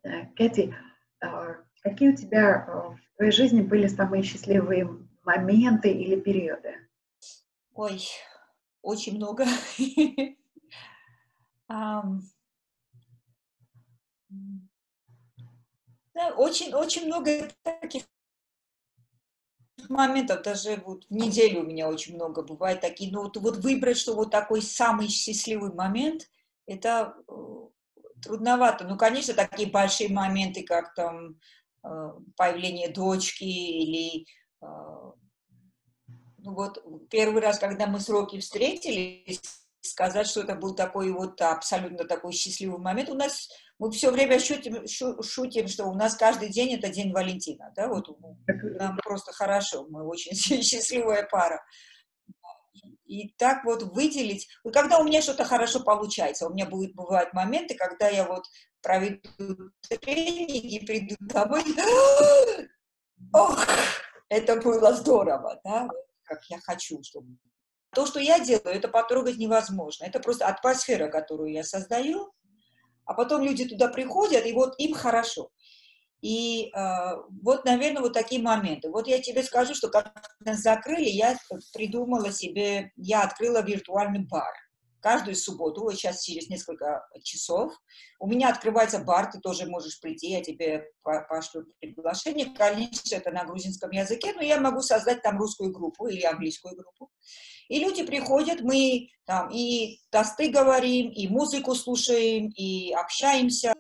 Кэти, какие у тебя в твоей жизни были самые счастливые моменты или периоды? Ой, очень много. Ам, м, да, очень много таких моментов, даже вот в неделю у меня очень много бывает такие, но вот выбрать, что вот такой самый счастливый момент, это трудновато. Ну, конечно, такие большие моменты, как там появление дочки или ну вот первый раз, когда мы с Роки встретились, сказать, что это был такой вот абсолютно такой счастливый момент. У нас мы все время шутим, что у нас каждый день это день Валентина, да, вот нам просто хорошо, мы очень счастливая пара. И так вот выделить, вот когда у меня что-то хорошо получается, у меня бывают моменты, когда я вот проведу тренинг и приду домой, ох, это было здорово, да, вот как я хочу, чтобы... То, что я делаю, это потрогать невозможно. Это просто атмосфера, которую я создаю, а потом люди туда приходят, и вот им хорошо. И вот, наверное, вот такие моменты. Вот я тебе скажу, что как нас закрыли, я придумала себе, я открыла виртуальный бар. Каждую субботу, вот сейчас через несколько часов, у меня открывается бар, ты тоже можешь прийти, я тебе пошлю приглашение. Конечно, это на грузинском языке, но я могу создать там русскую группу или английскую группу. И люди приходят, мы там и тосты говорим, и музыку слушаем, и общаемся.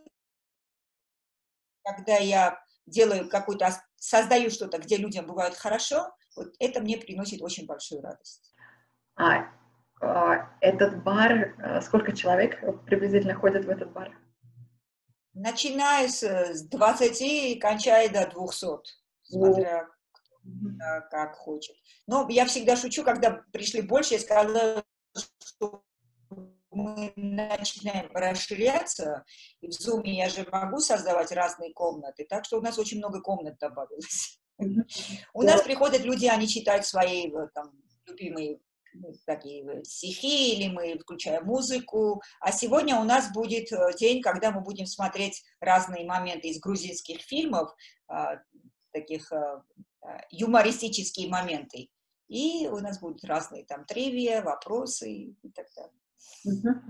Когда я делаю какую-то, создаю что-то, где людям бывает хорошо, вот это мне приносит очень большую радость. А, этот бар, сколько человек приблизительно ходит в этот бар? Начиная с 20 и кончая до 200, смотря как хочет. Но я всегда шучу, когда пришли больше, я сказала, что мы начинаем расширяться, и в Zoom я же могу создавать разные комнаты, так что у нас очень много комнат добавилось. У нас приходят люди, они читают свои там, любимые такие стихи, или мы включаем музыку. А сегодня у нас будет день, когда мы будем смотреть разные моменты из грузинских фильмов, таких юмористические моменты. И у нас будут разные там тривия, вопросы и так далее.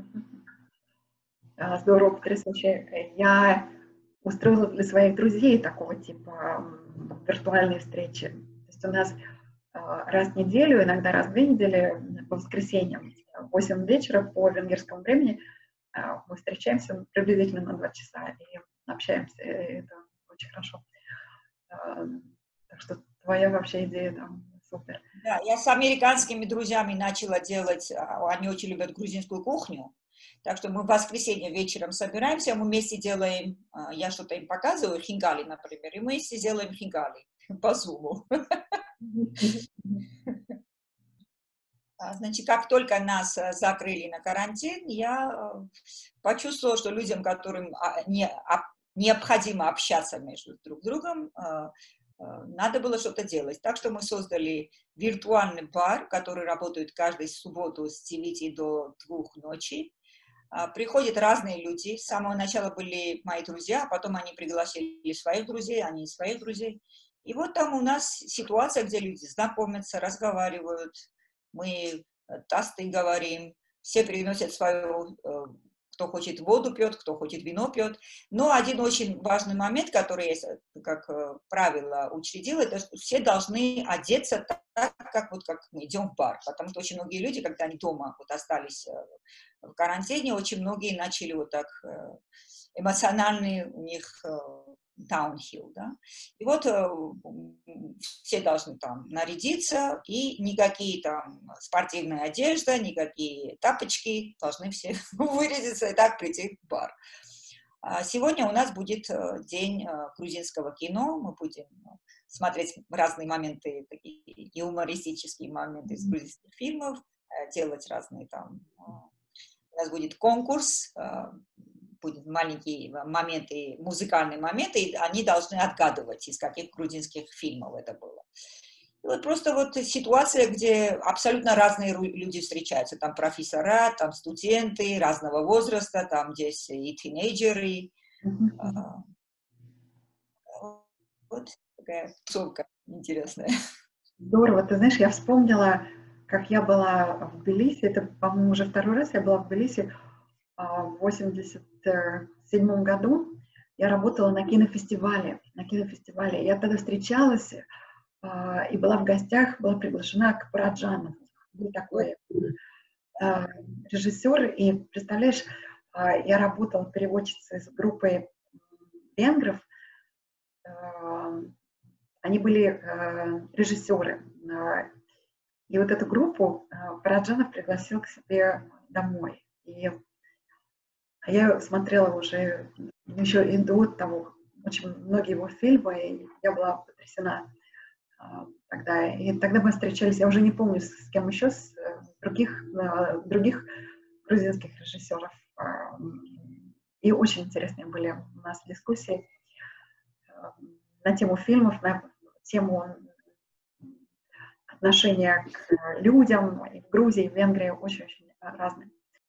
Здорово, потрясающе. Я устроила для своих друзей такого типа виртуальные встречи. То есть у нас раз в неделю, иногда раз в 2 недели, по воскресеньям, в 8 вечера по венгерскому времени мы встречаемся приблизительно на 2 часа и общаемся. И это очень хорошо. Так что твоя вообще идея там супер. Да, я с американскими друзьями начала делать, они очень любят грузинскую кухню, так что мы в воскресенье вечером собираемся, мы вместе делаем, я что-то им показываю, хингали, например, и мы вместе делаем хингали по зуму. Значит, как только нас закрыли на карантин, я почувствовала, что людям, которым необходимо общаться между друг другом, надо было что-то делать. Так что мы создали виртуальный бар, который работает каждую субботу с 9 до 2 ночи. Приходят разные люди. С самого начала были мои друзья, а потом они пригласили своих друзей, они своих друзей. И вот там у нас ситуация, где люди знакомятся, разговаривают, мы тосты говорим, все приносят свою, кто хочет воду пьет, кто хочет вино пьет. Но один очень важный момент, который я, как правило, учредила, это что все должны одеться так, как мы идем в бар. Потому что очень многие люди, когда они дома вот остались в карантине, очень многие начали вот так эмоциональный у них даунхилл, да. И вот все должны там нарядиться, и никакие там спортивная одежда, никакие тапочки, должны все вырядиться и так прийти в бар. Сегодня у нас будет день грузинского кино, мы будем смотреть разные моменты, такие юмористические моменты из грузинских фильмов, делать разные там... У нас будет конкурс, будут маленькие моменты, музыкальные моменты, и они должны отгадывать, из каких грузинских фильмов это было. И вот просто вот ситуация, где абсолютно разные люди встречаются. Там профессора, там студенты разного возраста, там здесь и тинейджеры. Вот такая тусовка интересная. Здорово. Ты знаешь, я вспомнила, как я была в Тбилиси. Это, по-моему, уже второй раз я была в Тбилиси в 87 году. Я работала на кинофестивале. Я тогда встречалась и была в гостях, была приглашена к Параджану. Был такой режиссер. И, представляешь, я работала переводчицей с группой венгров. Они были режиссеры. И вот эту группу Параджанов пригласил к себе домой. И я смотрела уже еще и до того очень многие его фильмы, и я была потрясена тогда. И тогда мы встречались, я уже не помню, с кем еще, с других грузинских режиссеров. И очень интересные были у нас дискуссии на тему фильмов, на тему отношения к людям и в Грузии, и в Венгрии очень-очень разные.